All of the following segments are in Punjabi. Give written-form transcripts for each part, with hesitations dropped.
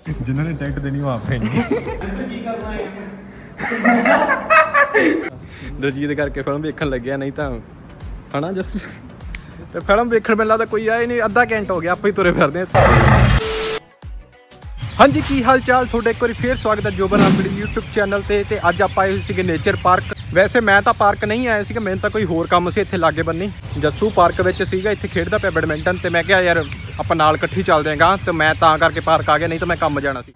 जिन्होंने टिकट देनी वो आप है दलजीत करके फिल्म वेखन लगे नहीं तो है ना जस तो फिल्म वेखन मिलता कोई आए नहीं अद्धा घंटा हो गया आप ही तुरे फिरदे। हाँ जी की हाल चाल थोड़ा एक बार फिर स्वागत है जोबन अपने यूट्यूब चैनल ते अज आप आए थे नेचर पार्क। वैसे मैं तो पार्क नहीं आया सीगा, मैंने तो कोई होर काम से इत्थे लागे बन्नी जस्सू पार्क में सीगा, इत्थे खेडदा पिया बैडमिंटन तो मैं क्या यार आप नाल इकट्ठी चलदे हां तो मैं तां करके पार्क आ गया, नहीं तो मैं काम जाना सी।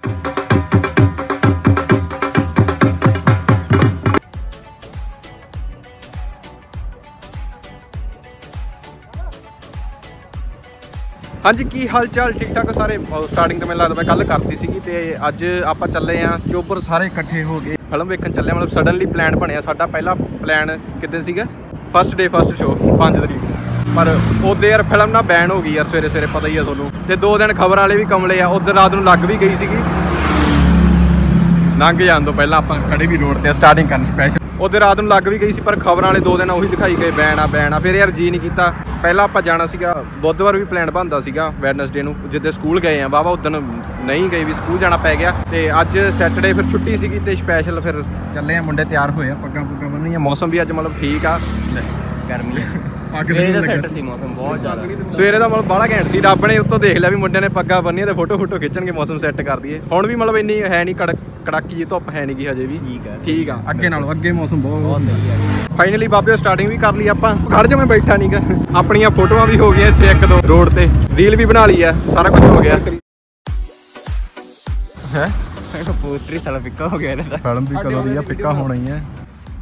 हाँ जी की हाल चाल ठीक ठाक सारे। स्टार्टिंग तो मैं लगता मैं कल करती सी तो अज आप चले हाँ चोपर सारे इकट्ठे हो गए फिल्म वेखन चले, मतलब सडनली प्लैन बनया साडा। पहला प्लैन कितने सीगा फस्ट डे फस्ट शो 5 तरीक, पर उदे यार फिल्म ना बैन हो गई यार सवेरे सवेरे, पता ही है थोनू। तो 2 दिन खबर वाले भी कमले आ, उधर रात को लग भी गई सी लंघ जान तो पहला आप खड़े भी रोड पर स्टार्टिंग करनी स्पैशल, उधर रात को लग भी गई सी, पर खबर वाले 2 दिन उही दिखाई गए बैन आ। फिर यार जी नहीं किया, पहला आप जाना सीगा बुधवार भी प्लान बनता सीगा वैडनसडे नूं जिद्दे स्कूल गए हैं बाबा उदन नहीं गए भी स्कूल जाना पै गया। तो अज सैटरडे फिर छुट्टी सीगी तो स्पैशल फिर चले हैं मुंडे तैयार होए पग्गां पुग्गां बन्नियां। मौसम भी अज मतलब ठीक आ, गर्मी सवेरे का मतलब बड़ा घैंट सी, रब ने उत्तों देख लिया भी मुंडे ने पग्गां बन्नियां तो फोटो फूटो खिच्चणगे मौसम सैट कर दिए। हुण भी मतलब इन्नी है नहीं कड़ाकी जी धुप्प है नहीं गी हजे भी, ठीक आ अगे नालों अगे मौसम बहुत सही है। फाइनली बाबे स्टार्टिंग भी कर ली आपां, खड़ जा मैं बैठा नहीं गा, अपनियां फोटोआं भी हो गई इत्थे 1-2 रोड ते, रील भी बना ली है, सारा कुछ हो गया है। पोस्टर साला फिक्का हो गया, फिल्म भी कदों दी फिक्का होना ही है।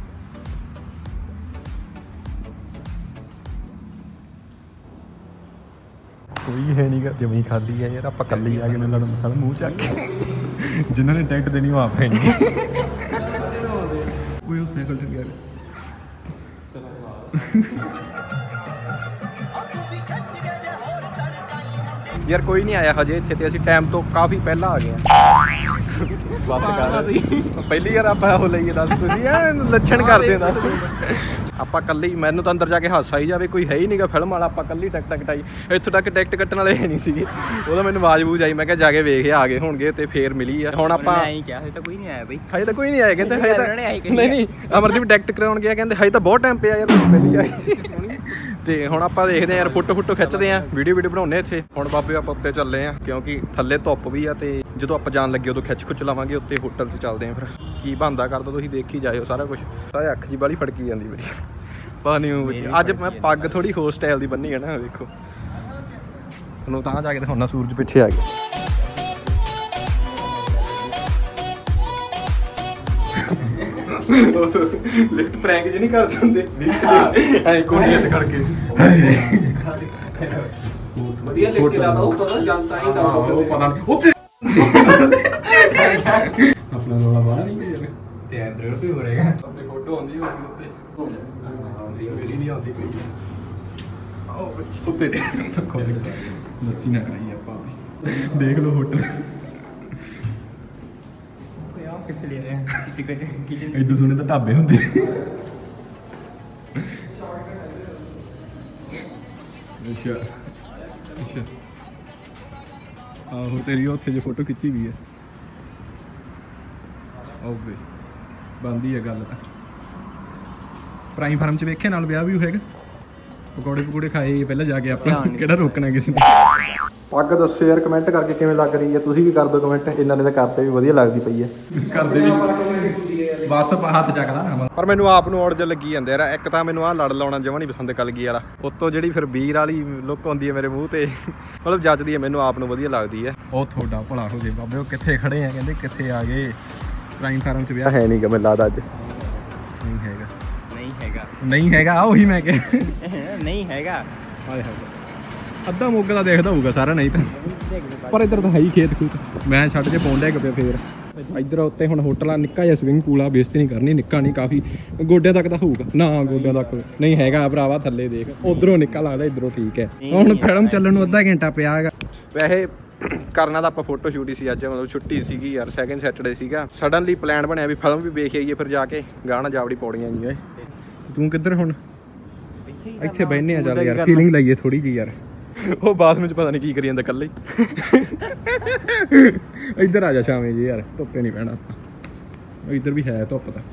कोई है नहीं गा जमी खाली है यार, आप कल ही आ गए लड़न मुँह चक जिन्होंने टिकट देनी वो आप है नहीं। कोई उस साइकिल से गया यार कोई नहीं आया हजे इत्थे, ते टाइम तो काफ़ी पहला आ गए पहली यार आप लईए दस लक्षण करते आप कल ही, मैनू तो अंदर जाके हादसा ही जाए कोई है ही नहीं फिल्म वाला, आप कल ही टिकट कटाई इत्थों तक टिकट कट्टण वाले है नहीं सी, वो मैंने आवाज़ बूझ आई, मैं क्या जाके वेख आ गए होणगे तो फिर मिली है। हुण आपां कोई नहीं आया बई, हजे तो कोई नहीं आया, कहते हजे नहीं अमरदीप टिकट कराउण गया, कहते हजे तो बहुत टाइम पिया यार पहली आई। तो हुण आपां देखदे यार फोटो फूटो खिच्चदे आ, वीडियो बनाउने इत्थे। हुण बाबे आपां उत्ते चले आ क्योंकि थल्ले धुप्प भी आ, ते जदों आपां जाण लगे उदों खिच खुच लवांगे उत्ते होटल ते चलदे आ, फिर की बनदा करदा तुसीं देखी जाओ सारा कुछ। सारे अख जी बाली फड़की जांदी मेरी, पता नहीं अज मैं पग थोड़ी होर स्टाइल दी बन्नी है ना, देखो तुहानूं तां जाके दिखाउणा सूरज पिछे आ गया। लिफ्ट प्रैंक जी नहीं करदे हुंदे ऐ कोने हट करके ਵਧੀਆ ਲਿਖ ਕੇ ਲਾਦਾ ਉਹ ਪਤਾ ਜਨਤਾ ਹੀ ਕੰਮ ਉਹ ਪਤਾ ਨਹੀਂ ਆਪਣਾ ਰੋਲਾ ਬਾਹਰ ਨਹੀਂ ਯਾਰ ਤੇ ਐਂਡਰੋਇਡ ਤੇ ਹੋ ਰਹੇਗਾ ਆਪਣੀ ਫੋਟੋ ਆਉਂਦੀ ਹੋਊਗੀ ਉੱਤੇ ਮੇਰੀ ਨਹੀਂ ਆਉਂਦੀ ਕੋਈ ਆਓ ਉੱਤੇ ਲੱਸੀ ਨਾ ਕਰਾਈ ਆਪਾਂ ਦੇਖ ਲਓ ਹੋਟਲ ਕਿੱਥੇ ਲੈ ਰਹੇ ਆ ਇਦੋਂ ਸੁਣੇ ਤਾਂ ਢਾਬੇ ਹੁੰਦੇ। ਅੱਛਾ ਅੱਛਾ ਆਹੋ ਤੇਰੀ ਉੱਥੇ ਜੇ ਫੋਟੋ ਖਿੱਚੀ ਵੀ ਹੈ ਓਕੇ ਬੰਦੀ ਹੈ ਗੱਲ ਤਾਂ। ਪ੍ਰਾਈਮ ਫਾਰਮ ਚ ਵੇਖਿਆ ਨਾਲ ਵਿਆਹ ਵੀ ਹੋਏਗਾ, ਪਕੌੜੇ ਖਾਏ ਪਹਿਲਾਂ ਜਾ ਕੇ ਆਪਾਂ, ਕਿਹੜਾ ਰੋਕਣਾ ਕਿਸੇ ਨੇ। ਪੱਗ ਦੱਸੋ ਯਾਰ ਕਮੈਂਟ ਕਰਕੇ ਕਿਵੇਂ ਲੱਗ ਰਹੀ ਹੈ, ਤੁਸੀਂ ਵੀ ਕਰ ਦਿਓ ਕਮੈਂਟ, ਇਹਨਾਂ ਨੇ ਤਾਂ ਕਰਤੇ ਵੀ ਵਧੀਆ ਲੱਗਦੀ ਪਈ ਹੈ ਕਰਦੇ ਵੀ ਬਸ ਹੱਥ ਚੱਕਦਾ। ਪਰ ਮੈਨੂੰ ਆਪ ਨੂੰ ਔੜ ਜ ਲੱਗੀ ਜਾਂਦੇ ਯਾਰ, ਇੱਕ ਤਾਂ ਮੈਨੂੰ ਆਹ ਲੜ ਲਾਉਣਾ ਜਮਾਂ ਨਹੀਂ ਪਸੰਦ ਕਲਗੀ ਵਾਲਾ, ਉੱਤੋਂ ਜਿਹੜੀ ਫਿਰ ਵੀਰ ਵਾਲੀ ਲੁੱਕ ਆਉਂਦੀ ਹੈ ਮੇਰੇ ਮੂੰਹ ਤੇ, ਮਤਲਬ ਜੱਚਦੀ ਹੈ ਮੈਨੂੰ ਆਪ ਨੂੰ ਵਧੀਆ ਲੱਗਦੀ ਹੈ। ਉਹ ਤੁਹਾਡਾ ਭਲਾ ਹੋ ਜੇ ਬਾਬੇ, ਉਹ ਕਿੱਥੇ ਖੜੇ ਆ ਕਹਿੰਦੇ ਕਿੱਥੇ ਆ ਗਏ, ਪ੍ਰਾਈਮ ਫਾਰਮ ਚ ਵਿਆਹ ਹੈ ਨਹੀਂ ਗਾ ਮੈਨੂੰ ਲੱਗਦਾ ਅੱਜ, ਨਹੀਂ ਹੈਗਾ ਉਹੀ ਮੈਂ ਕਿਹਾ ਨਹੀਂ ਹੈਗਾ ਅੱਧਾ ਮੋਗਾ ਦਾ ਦੇਖਦਾ ਹੋਊਗਾ ਸਾਰਾ, ਨਹੀਂ ਤਾਂ ਪਰ ਇੱਧਰ ਤਾਂ ਹੈ ਹੀ ਖੇਤ ਖੂਤ, ਮੈਂ ਛੱਡ ਕੇ ਪੌਂਡ ਲੈ ਕੇ ਪਿਆ। ਫਿਰ ਇੱਧਰ ਉੱਤੇ ਹੁਣ ਹੋਟਲ ਆ, ਨਿੱਕਾ ਜਿਹਾ ਸਵਿਮਿੰਗ ਪੂਲ ਆ, ਬੇਇੱਜ਼ਤੀ ਨਹੀਂ ਕਰਨੀ, ਨਿੱਕਾ ਨਹੀਂ ਕਾਫੀ ਗੋਡਿਆਂ ਤੱਕ ਦਾ ਹੋਊਗਾ ਨਾ, ਗੋਡਿਆਂ ਤੱਕ ਨਹੀਂ ਹੈਗਾ ਭਰਾਵਾ, ਥੱਲੇ ਦੇਖ ਉਧਰੋਂ ਨਿੱਕਾ ਲੱਗਦਾ ਇੱਧਰੋਂ ਠੀਕ ਹੈ। ਹੁਣ ਫਿਲਮ ਚੱਲਣ ਨੂੰ ਅੱਧਾ ਘੰਟਾ ਪਿਆ ਹੈਗਾ। ਵੈਸੇ ਕਰਨਾ ਤਾਂ ਆਪਾਂ ਫੋਟੋ ਸ਼ੂਟ ਹੀ ਸੀ ਅੱਜ, ਮਤਲਬ ਛੁੱਟੀ ਸੀਗੀ ਯਾਰ, ਸੈਕਿੰਡ ਸੈਟਰਡੇ ਸੀਗਾ, ਸਡਨਲੀ ਪਲਾਨ ਬਣਿਆ ਵੀ ਫਿਲਮ ਵੀ ਵੇਖ ਆਈਏ, ਫਿਰ ਜਾ ਕੇ ਗਾਣਾ ਜਾਵੜੀ ਪੌੜੀਆਂ ਜੀ। ਤੂੰ ਕਿੱਧਰ ਹੁਣ? ਇੱਥੇ ਬਹਿਨੇ ਆ, ਚੱਲ ਯਾਰ ਫੀਲਿੰਗ ਲਈਏ ਥੋੜੀ ਜਿਹੀ ਯਾਰ। ਉਹ ਬਾਥਰੂਮ ਚ ਪਤਾ ਨਹੀਂ ਕੀ ਕਰੀ ਜਾਂਦਾ ਇਕੱਲੇ ਇੱਧਰ ਆ ਜਾ ਸ਼ਾਮੇ ਜੀ ਯਾਰ, ਧੁੱਪੇ ਨਹੀਂ ਪੈਣਾ ਆਪਾਂ। ਇੱਧਰ ਵੀ ਹੈ ਧੁੱਪ ਤਾਂ।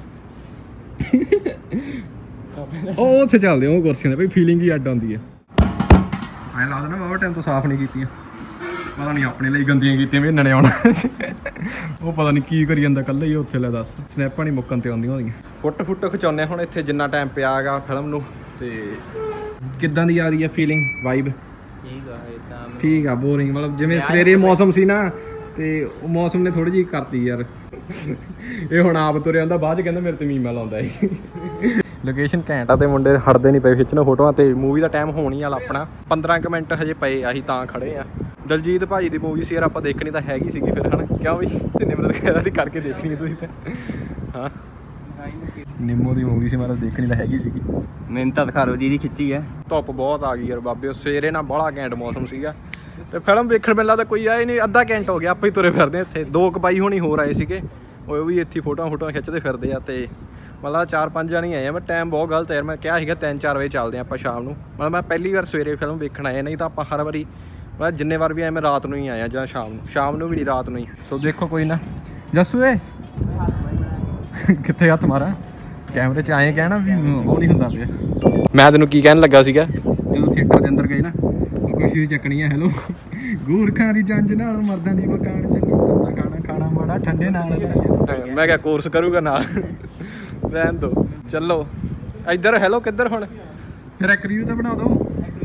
ਉਹ ਉੱਥੇ ਚੱਲਦੇ ਉਹ ਕੁਰਸੀਆਂ ਦੇ ਭਾਈ, ਫੀਲਿੰਗ ਹੀ ਅੱਡ ਆਉਂਦੀ ਹੈ। ਐਂ ਲੱਗਦਾ ਨਾ ਬਾਬਾ ਟਾਈਮ ਤੋਂ ਸਾਫ਼ ਨਹੀਂ ਕੀਤੀਆਂ, ਪਤਾ ਨਹੀਂ ਆਪਣੇ ਲਈ ਗੰਦੀਆਂ ਕੀਤੀਆਂ ਵੀ ਨਣੇ ਆਉਣਾ। ਉਹ ਪਤਾ ਨਹੀਂ ਕੀ ਕਰੀ ਜਾਂਦਾ ਇਕੱਲੇ ਹੀ ਉੱਥੇ। ਲੈ ਦੱਸ, ਸਨੈਪਾਂ ਨਹੀਂ ਮੁੱਕਣ ਤੇ ਆਉਂਦੀਆਂ ਉਹਦੀਆਂ। ਫੁੱਟ ਖਿਚਾਉਂਦੇ ਹੁਣ ਇੱਥੇ ਜਿੰਨਾ ਟਾਈਮ ਪਿਆ ਹੈਗਾ ਫਿਲਮ ਨੂੰ। ਤੇ ਕਿੱਦਾਂ ਦੀ ਆ ਰਹੀ ਹੈ ਫੀਲਿੰਗ, ਵਾਈਬ? ਠੀਕ ਆ, ਬੋਰਿੰਗ ਮਤਲਬ ਜਿਵੇਂ ਸਵੇਰੇ ਮੌਸਮ ਸੀ ਨਾ, ਤੇ ਉਹ ਮੌਸਮ ਨੇ ਥੋੜੀ ਜਿਹੀ ਕਰਤੀ ਯਾਰ। ਇਹ ਹੁਣ ਆਪ ਤੁਰਿਆ ਹੁੰਦਾ, ਬਾਅਦ ਚ ਕਹਿੰਦਾ ਮੇਰੇ ਤੇ ਮੀਮਾ ਲਾਉਂਦਾ ਸੀ। ਲੋਕੇਸ਼ਨ ਘੈਂਟ ਆ ਤੇ ਮੁੰਡੇ ਹਟਦੇ ਨਹੀਂ ਪਏ ਖਿੱਚਣਾ ਫੋਟੋਆਂ। ਤੇ ਮੂਵੀ ਦਾ ਟਾਈਮ ਹੋਣੀ ਵਾਲਾ ਆਪਣਾ 15 ਕੁ ਮਿੰਟ ਹਜੇ ਪਏ ਆ, ਅਸੀਂ ਤਾਂ ਖੜੇ ਆ। ਦਲਜੀਤ ਭਾਜੀ ਦੀ ਮੂਵੀ ਸੀ ਯਾਰ, ਆਪਾਂ ਦੇਖਣੀ ਤਾਂ ਹੈਗੀ ਸੀਗੀ ਫਿਰ, ਹਨਾ ਕਿਉਂ ਵੀ? ਤੇ ਨਿਮਰਤ ਖਹਿਰਾ ਦੀ ਕਰਕੇ ਦੇਖਣੀ ਤੁਸੀਂ ਤਾਂ। ਹਾਂ ਨਿੰਮੋ ਦੀ ਮੂਵੀ ਸੀ, ਮਤਲਬ ਦੇਖਣੀ ਤਾਂ ਹੈਗੀ ਸੀਗੀ। ਮੈਨੂੰ ਤਾਂ ਦਿਖਾ ਰੋ ਜੀ ਦੀ ਖਿੱਚੀ ਹੈ। ਧੁੱਪ ਬਹੁਤ ਆ ਗਈ ਯਾਰ ਬਾਬੇ, ਸਵੇਰੇ ਨਾਲ ਬੜਾ ਘੈਂਟ ਮੌਸਮ ਸੀਗਾ। ਤੇ ਫਿਲਮ ਵੇਖਣ ਵੇਲੇ ਤਾਂ ਕੋਈ ਆਇਆ ਨਹੀਂ, ਅੱਧਾ ਘੰਟਾ ਹੋ ਗਿਆ ਆਪਾਂ ਹੀ ਤੁਰੇ ਫਿਰਦੇ ਇੱਥੇ। 2 ਬਾਈ ਹੋਣੀ ਹੋਰ ਆਏ ਸੀਗੇ, ਉਹ ਵੀ ਇੱਥੇ ਫੋਟੋਆਂ ਖਿੱਚਦੇ ਫਿਰਦੇ ਆ। ਤੇ ਮਤਲਬ 4-5 ਜਣੇ ਆਏ ਆ। ਮੈਂ ਟਾਈਮ ਬਹੁਤ ਗਲਤ ਯਾਰ, ਮੈਂ ਕਿਹਾ ਸੀਗਾ 3-4 ਵਜੇ ਚੱਲਦੇ ਆਪਾਂ ਸ਼ਾਮ ਨੂੰ। ਮਤਲਬ ਮੈਂ ਪਹਿਲੀ ਵਾਰ ਸਵੇਰੇ ਫਿਲਮ ਵੇਖਣ ਆਇਆ, ਨਹੀਂ ਤਾਂ ਆਪਾਂ ਹਰ ਵਾਰੀ ਮਤਲਬ ਜਿੰਨੇ ਵਾਰ ਵੀ ਆਏ ਮੈਂ ਰਾਤ ਨੂੰ ਹੀ ਆਇਆ, ਜਾਂ ਸ਼ਾਮ ਨੂੰ ਵੀ ਨਹੀਂ, ਰਾਤ ਨੂੰ ਹੀ। ਸੋ ਦੇਖੋ ਕੋਈ ਨਾ। ਜੱਸੂ ਏ ਕਿੱਥੇ ਹੱਥ ਮਾਰਾ ਕੈਮਰੇ 'ਚ, ਆਏ ਕਹਿਣਾ ਵੀ ਉਹ ਨਹੀਂ ਹੁੰਦਾ ਪਿਆ। ਮੈਂ ਤੈਨੂੰ ਕੀ ਕਹਿਣ ਲੱਗਾ ਸੀਗਾ, ਜਦੋਂ ਥੀਏਟਰ ਦੇ ਅੰਦਰ ਗਏ ਨਾ, ਖੁਸ਼ੀ ਦੀ ਚੱਕਣੀ ਆ ਹੈਲੋ ਗੂਰਖਾਂ ਦੀ ਜੰਜ ਨਾਲ ਮਰਦਾਂ ਦੀ ਬਕਾਨ ਚੰਗੀ, ਖਾਣਾ ਮਾੜਾ ਠੰਡੇ ਨਾਲ। ਮੈਂ ਕਿਹਾ ਕੋਰਸ ਕਰੂਗਾ ਨਾਲ, ਰਹਿਣ ਦੋ। ਚੱਲੋ ਇੱਧਰ ਹੈਲੋ ਕਿੱਧਰ ਹੁਣ? ਫਿਰ ਇੱਕ ਰਿਵਿਊ ਤਾਂ ਬਣਾ ਦੋ।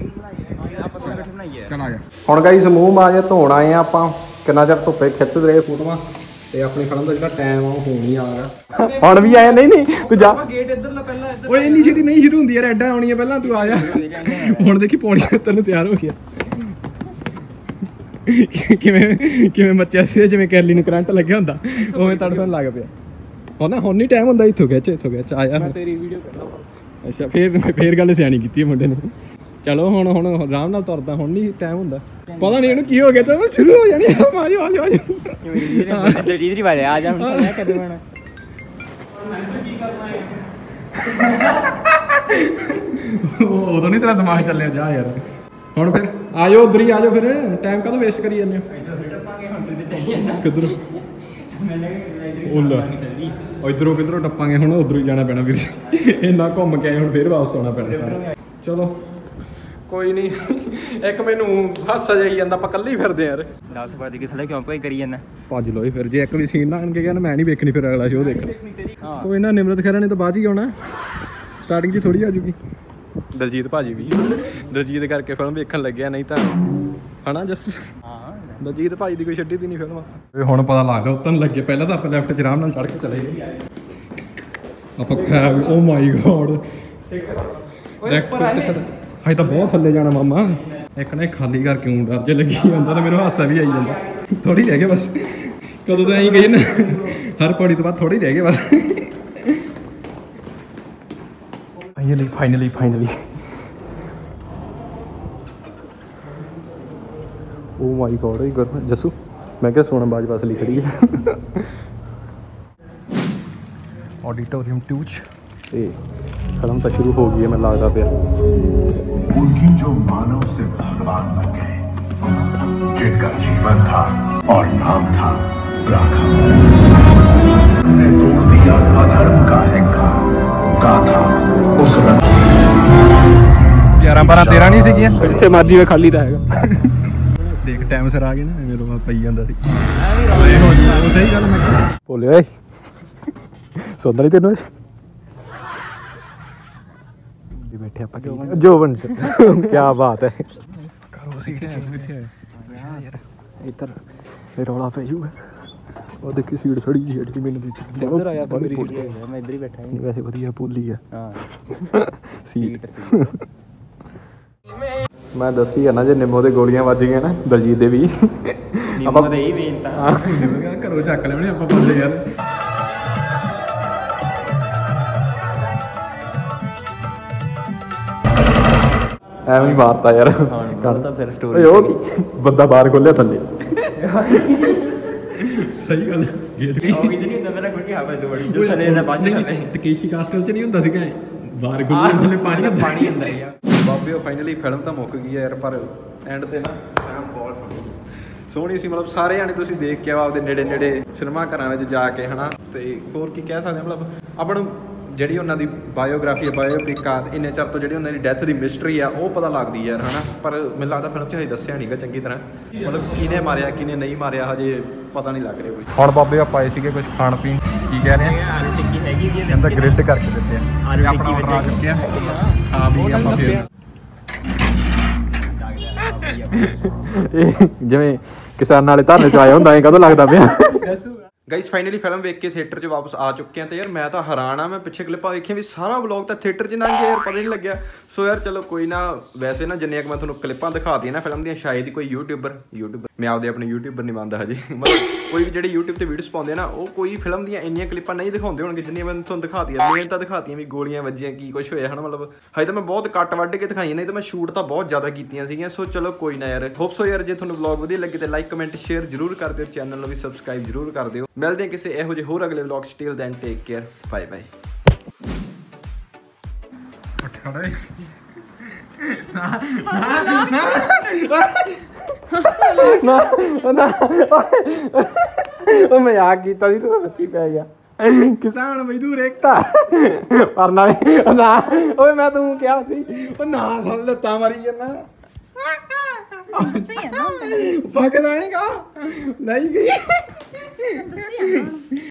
ਚਲ ਆ ਜਾ ਹੁਣ ਗਾਈਸ, ਮੂੰਹ ਮਾਂਜ ਧੋਣ ਆਏ ਆ ਆਪਾਂ। ਕਿੰਨਾ ਚਿਰ ਧੁੱਪੇ ਖਿੱਚਦੇ ਰਹੇ ਫੋਟੋਆਂ। ਤੇ ਆਪਣੀ ਫਿਲਮ ਦਾ ਜਿਹੜਾ ਟਾਈਮ ਆ ਉਹ ਹੋਣ ਹੀ ਆ ਗਿਆ। ਹੁਣ ਵੀ ਆਇਆ? ਨਹੀਂ ਤੂੰ ਜਾ, ਗੇਟ ਇੱਧਰ ਪਹਿਲਾਂ। ਓਏ ਇੰਨੀ ਛੇਤੀ ਨਹੀਂ ਸ਼ੁਰੂ ਹੁੰਦੀ ਯਾਰ, ਐਡਾ ਆਉਣੀਆਂ ਪਹਿਲਾਂ, ਤੂੰ ਆ ਜਾ। ਹੁਣ ਦੇਖੀ ਪੌੜੀਆਂ ਤੈਨੂੰ ਤਿਆਰ ਹੋ ਗਿਆ। ਕਿਵੇਂ ਮੱਚਿਆ ਸੀ, ਜਿਵੇਂ ਕੈਲੀ ਨੂੰ ਕਰੰਟ ਲੱਗਿਆ ਹੁੰਦਾ, ਉਵੇਂ ਤੜਫਣ ਲੱਗ ਪਿਆ। ਹੁਣ ਨਹੀਂ ਟਾਈਮ ਹੁੰਦਾ, ਇੱਥੋਂ ਖਿੱਚ ਆਇਆ। ਮੈਂ ਤੇਰੀ ਵੀਡੀਓ ਕਰਦਾ। ਅੱਛਾ ਫੇਰ ਗੱਲ ਸਿਆਣੀ ਕੀਤੀ ਮੁੰਡੇ ਨੇ। ਚਲੋ ਹੁਣ ਆਰਾਮ ਨਾਲ ਤੁਰਦਾ, ਹੁਣ ਨਹੀਂ ਟਾਈਮ ਹੁੰਦਾ। ਪਤਾ ਨਹੀਂ ਇਹਨੂੰ ਕੀ ਹੋ ਗਿਆ, ਤਾਂ ਸ਼ੁਰੂ ਹੋ ਜਾਣੀ। ਉਦੋਂ ਨਹੀਂ ਤੇਰਾ ਦਿਮਾਗ ਚੱਲਿਆ, ਜਾ ਯਾਰ। ਹੁਣ ਫਿਰ ਆ ਜਾਓ, ਉੱਧਰ ਹੀ ਆ ਜਾਓ। ਫਿਰ ਟਾਈਮ ਕਾਹਦੋਂ ਵੇਸਟ ਕਰੀ ਜਾਂਦੇ ਹੋ? ਕਿੱਧਰ? ਇੱਧਰੋਂ ਕਿੱਧਰੋਂ ਟੱਪਾਂਗੇ ਹੁਣ? ਉੱਧਰੋਂ ਹੀ ਜਾਣਾ ਪੈਣਾ ਵੀਰ ਜੀ। ਇੰਨਾ ਘੁੰਮ ਕੇ ਆਏ, ਹੁਣ ਫੇਰ ਵਾਪਸ ਆਉਣਾ ਪੈਣਾ ਸਾਰਾ। ਚਲੋ ਕੋਈ ਨਹੀਂ। ਇੱਕ ਮੈਨੂੰ ਹਾਸਾ ਜਾਈ ਜਾਂਦਾ, ਆਪਾਂ ਇਕੱਲੇ ਹੀ ਫਿਰਦੇ ਯਾਰ। 10 ਵਜੇ ਕਿ ਥੋੜਾ ਕਿਉਂ ਭਾਈ ਕਰੀ ਜਾਂਦਾ? ਭੱਜ ਲੋ ਫਿਰ, ਜੇ ਇੱਕ ਵੀ ਸੀਨ ਨਾ ਆਣ ਕੇ ਗਿਆ ਨਾ, ਮੈਂ ਨਹੀਂ ਵੇਖਣੀ ਫਿਰ ਅਗਲਾ ਸ਼ੋਅ ਦੇਖਣਾ। ਕੋਈ ਨਾ, ਨਿਮਰਤ ਖਹਿਰਾ ਨੇ ਤਾਂ ਬਾਅਦ ਹੀ ਆਉਣਾ, ਸਟਾਰਟਿੰਗ 'ਚ ਥੋੜੀ ਆ ਜੂਗੀ। ਦਲਜੀਤ ਭਾਜੀ ਵੀ ਦਲਜੀਤ ਕਰਕੇ ਫਿਲਮ ਵੇਖਣ ਲੱਗਿਆ, ਨਹੀਂ ਤਾਂ ਹਨਾ ਜੱਸੂ? ਹਾਂ ਦਲਜੀਤ ਭਾਜੀ ਦੀ ਕੋਈ ਛੱਡੀ ਦੀ ਨਹੀਂ ਫਿਲਮ। ਹੁਣ ਪਤਾ ਲੱਗਦਾ ਉਤਰਨ ਲੱਗੇ, ਪਹਿਲਾਂ ਤਾਂ ਆਪਾਂ ਲੈਫਟ 'ਚ ਆਰਾਮ ਨਾਲ ਚੜ੍ਹ ਕੇ ਚਲੇ ਗਏ ਆਪਾਂ। ਓ ਮਾਈ ਗੋਡ, ਹਾਏ ਤਾਂ ਬਹੁਤ ਥੱਲੇ ਜਾਣਾ ਮਾਮਾ। ਇੱਕ ਨਾ ਖਾਲੀ ਘਰ ਕਿਉਂ ਡਰ ਜੇ ਲੱਗੀ ਜਾਂਦਾ, ਤਾਂ ਮੈਨੂੰ ਹਾਸਾ ਵੀ ਆਈ ਜਾਂਦਾ। ਥੋੜੀ ਰਹਿ ਗਏ ਬਸ, ਕਦੋਂ ਤਾਂ ਐਂ ਗਏ ਨਾ, ਹਰ ਪੌੜੀ ਤੋਂ ਬਾਅਦ ਥੋੜੀ ਰਹਿ ਗਏ ਬਸ। Finally oh my god, Jassu ਮੈਂ ਕਿਹਾ ਸੋਨਾ ਬਾਜ ਬਸ ਲਈ ਖੜੀ ਹੈ ऑडिटोरियम 2 ਤੇ ਫਿਲਮ ਤਾਂ ਸ਼ੁਰੂ ਹੋ ਗਈ ਹੈ, ਮੈਨੂੰ ਲੱਗਦਾ ਪਿਆ। उनकी जो मानव से भगवान बन गए, जिनका जीवन था और नाम था राघव, ने तोड़ दिया अधर्म का अहंकार, गाथा उस 11-12-13 नहीं ਸੀਗੀਆਂ, ਜਿੱਥੇ ਮਰਜੀ ਵੇ ਖਾਲੀ ਤਾਂ ਹੈਗਾ। ਦੇਖ ਟਾਈਮ ਸਿਰ ਆ ਗਏ ਨਾ, ਮੇਰੇ ਕੋਲ ਪਈ ਜਾਂਦਾ ਸੀ। ਸਹੀ ਗੱਲ ਮੈਂ ਬੋਲੇ ਓਏ, ਸੁਣਦਾ ਨਹੀਂ ਤੈਨੂੰ? बैठे आप जोबन से क्या बात है। करो सीट यार, इधर रौला पे जूगा। और देखी सीट सड़ी जी है, मैंने दी इधर आया तो मेरी सीट है, मैं इधर ही बैठा हूं। वैसे बढ़िया पुली है हां सीट। मैं दसी है ना, जे निम्मो दे गोलियां ਵੱਜ ਗਈਆਂ ਨਾ, ਦਲਜੀਤ ਦੇ ਵੀ ਨਿੰਮੋ ਦੇ ਹੀ ਵੇਨ ਤਾਂ ਘਰੋਂ ਚੱਕ ਲੈਣੇ ਆਪਾਂ ਬੰਦੇ ਯਾਰ। ਐਵੇਂ ਹੀ ਮਾਰਤਾ ਯਾਰ, ਕਰਦਾ ਫਿਰ ਸਟੋਰੀ। ਓਏ ਉਹ ਕੀ ਬੰਦਾ ਬਾਹਰ ਖੋਲਿਆ ਥੱਲੇ। ਸਹੀ ਗੱਲ ਹੈ, ਗੇਟ ਵੀ ਉਹ ਕਿਤੇ ਨਹੀਂ ਹੁੰਦਾ ਮੇਰਾ ਕੋਈ ਹਾਵੇ ਦੋ ਬੜੀ ਜੋ ਥੱਲੇ ਦਾ ਬਾਅਦ ਚ ਤਕੇਸ਼ੀ ਕਾਸਟਲ ਚ ਨਹੀਂ ਹੁੰਦਾ ਸੀਗਾ, ਬਾਹਰ ਖੋਲਿਆ ਥੱਲੇ ਪਾਣੀ ਅੰਦਰ ਹੀ ਆ। ਬਾਬੇ ਫਾਈਨਲੀ ਫਿਲਮ ਤਾਂ ਮੁੱਕ ਗਈ ਯਾਰ, ਪਰ ਐਂਡ ਤੇ ਨਾ ਟਾਈਮ ਬਹੁਤ ਸੋਹਣੀ ਸੀ ਮਤਲਬ ਸਾਰੇ ਜਾਣੇ ਤੁਸੀਂ ਦੇਖ ਕੇ ਆਓ ਆਪਦੇ ਨੇੜੇ ਨੇੜੇ ਸਿਨੇਮਾ ਘਰਾਂ ਵਿੱਚ ਜਾ ਕੇ ਹਨਾ। ਤੇ ਹੋਰ ਕੀ ਕਹਿ ਸਕਦੇ ਮਤਲਬ ਆਪਾਂ ਨੂੰ ਜਿਹੜੀ ਉਹਨਾਂ ਦੀ ਬਾਇਓਗ੍ਰਾਫੀ ਬਾਇਓਪਿਕ ਆ ਇੰਨੇ ਚਿਰ ਤੋਂ ਜਿਹੜੀ ਉਹਨਾਂ ਦੀ ਡੈਥ ਦੀ ਮਿਸਟਰੀ ਆ ਉਹ ਪਤਾ ਲੱਗਦੀ ਯਾਰ ਹਨਾ। ਪਰ ਮੈਨੂੰ ਲੱਗਦਾ ਫਿਲਮ 'ਚ ਹਜੇ ਦੱਸਿਆ ਨਹੀਂਗਾ ਚੰਗੀ ਤਰ੍ਹਾਂ ਮਤਲਬ ਕਿਹਨੇ ਮਾਰਿਆ ਕਿਹਨੇ ਨਹੀਂ ਮਾਰਿਆ ਹਜੇ ਪਤਾ ਨਹੀਂ ਲੱਗ ਰਿਹਾ ਕੋਈ। ਹੁਣ ਬਾਬੇ ਆਪਾਂ ਆਏ ਸੀਗੇ ਕੁਝ ਖਾਣ ਪੀਣ ਕੀ ਕਹਿ ਰਹੇ ਆ ਆਲੂ ਟਿੱਕੀ ਹੈਗੀ ਜੀ ਕਹਿੰਦਾ ਗ੍ਰਿਡ ਕਰਕੇ ਦਿੱਤੇ ਆ ਆਲੂ ਆਪਣਾ ਟਿੱਕੀ ਆਰਡਰ ਆ ਚੁੱਕਿਆ ਹਾਂ ਵੀ ਆਪਾਂ ਫਿਰ ਜਿਵੇਂ ਕਿਸਾਨ ਵਾਲੇ ਧਰਨੇ ਚ ਆਇਆ ਹੁੰਦਾ ਐ ਕਦੋਂ ਲੱਗਦਾ ਪਿਆ। ਗਾਈਸ ਫਾਈਨਲੀ ਫਿਲਮ ਵੇਖ ਕੇ ਥੀਏਟਰ 'ਚ ਵਾਪਸ ਆ ਚੁੱਕੇ ਆ ਤੇ ਯਾਰ ਮੈਂ ਤਾਂ ਹੈਰਾਨ ਆ। ਮੈਂ ਪਿੱਛੇ ਕਲਿੱਪਾਂ ਵੇਖੀਆਂ ਵੀ ਸਾਰਾ ਵਲੌਗ ਤਾਂ ਥੀਏਟਰ 'ਚ ਲੰਘ ਗਿਆ ਯਾਰ ਪਤਾ ਨਹੀਂ ਲੱਗਿਆ। ਸੋ ਯਾਰ ਚਲੋ ਕੋਈ ਨਾ ਵੈਸੇ ਨਾ ਜਿੰਨੀਆਂ ਕਿ ਮੈਂ ਤੁਹਾਨੂੰ ਕਲਿੱਪਾਂ ਦਿਖਾਤੀਆਂ ਨਾ ਫਿਲਮ ਦੀਆਂ ਸ਼ਾਇਦ ਹੀ ਕੋਈ ਯੂਟਿਊਬਰ ਮੈਂ ਆਪਦੇ ਆਪਣੇ ਯੂਟਿਊਬਰ ਨਹੀਂ ਮੰਨਦਾ ਹਜੇ ਮਤਲਬ ਕੋਈ ਵੀ ਜਿਹੜੇ YouTube ਤੇ ਵੀਡੀਓਜ਼ ਪਾਉਂਦੇ ਨਾ ਉਹ ਕੋਈ ਫਿਲਮ ਦੀਆਂ ਇੰਨੀਆਂ ਕਲਿੱਪਾਂ ਨਹੀਂ ਦਿਖਾਉਂਦੇ ਹੋਣਗੇ ਜਿੰਨੀਆਂ ਮੈਂ ਤੁਹਾਨੂੰ ਦਿਖਾਤੀਆਂ। ਮੇਨ ਤਾਂ ਦਿਖਾਤੀਆਂ ਵੀ ਗੋਲੀਆਂ ਵੱਜੀਆਂ ਕੀ ਕੁਝ ਹੋਇਆ ਹਨ ਮਤਲਬ ਹਜੇ ਤਾਂ ਮੈਂ ਬਹੁਤ ਕੱਟ ਵੱਢ ਕੇ ਦਿਖਾਈਆਂ ਨਹੀਂ ਤਾਂ ਮੈਂ ਸ਼ੂਟ ਤਾਂ ਬਹੁਤ ਜ਼ਿਆਦਾ ਕੀਤੀਆਂ ਸੀਗੀਆਂ। ਸੋ ਚਲੋ ਕੋਈ ਨਾ ਯਾਰ ਹੋਪ ਸੋ ਯਾਰ ਜੇ ਤੁਹਾਨੂੰ ਵਲੌਗ ਵਧੀਆ ਲੱਗੇ ਤੇ ਲਾਈਕ ਕਮੈਂਟ ਸ਼ੇਅਰ ਜ਼ਰੂਰ ਕਰ ਦਿਓ ਚੈਨਲ ਨੂੰ ਵੀ ਸਬਸਕ੍ਰਾਈਬ ਜ਼ਰੂਰ ਕਰ ਦਿਓ। ਮਿਲਦੇ ਹਾਂ ਕਿਸੇ ਇਹੋ ਜਿਹੇ ਹੋਰ ਅਗਲੇ vlog still then take care bye bye. ਉਹ ਮਜ਼ਾਕ ਕੀਤਾ ਸੀ ਤੂੰ ਸੱਚੀ ਪੈ ਗਿਆ ਕਿਸਾਨ ਮਜ਼ਦੂਰ ਏਕਤਾ ਪਰ ਨਾ ਓਏ ਮੈਂ ਤੂੰ ਕਿਹਾ ਸੀ ਉਹ ਨਾ ਸਮਝ ਲੱਤਾਂ ਮਾਰੀ ਜਾਂਦਾ ਪਕੜ ਆਏਗਾ ਨਹੀਂ ਗਈ